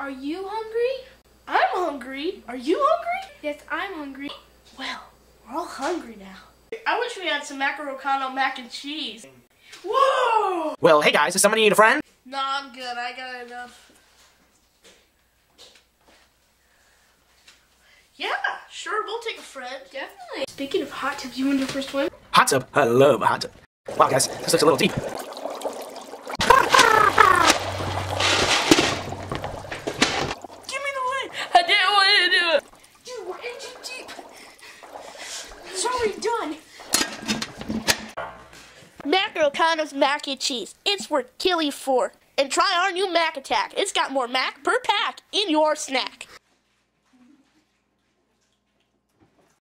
Are you hungry? I'm hungry. Are you hungry? Yes, I'm hungry. Well, we're all hungry now. I wish we had some MacaRacano mac and cheese. Whoa! Well, hey guys, does somebody need a friend? No, I'm good. I got enough. Yeah, sure, we'll take a friend. Definitely. Speaking of hot tubs, you want to do first swim? Hot tub. I love a hot tub. Wow, guys, this looks a little deep. I didn't want to do it. You were in too deep. It's already done. MacaRacano's mac and cheese. It's worth killing for. And try our new Mac Attack. It's got more mac per pack in your snack.